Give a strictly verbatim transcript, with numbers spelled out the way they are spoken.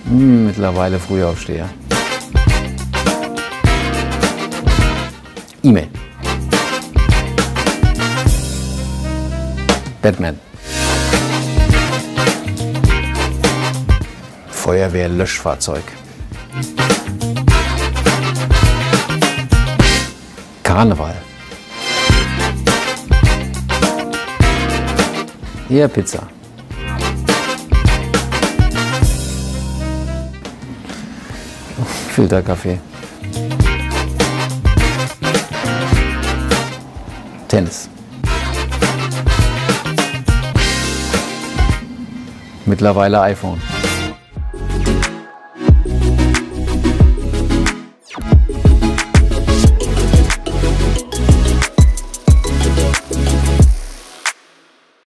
Hm, mittlerweile Frühaufsteher. E-Mail. Batman. Feuerwehr-Löschfahrzeug. Karneval. Eher Pizza. Filterkaffee. Tennis. Mittlerweile iPhone.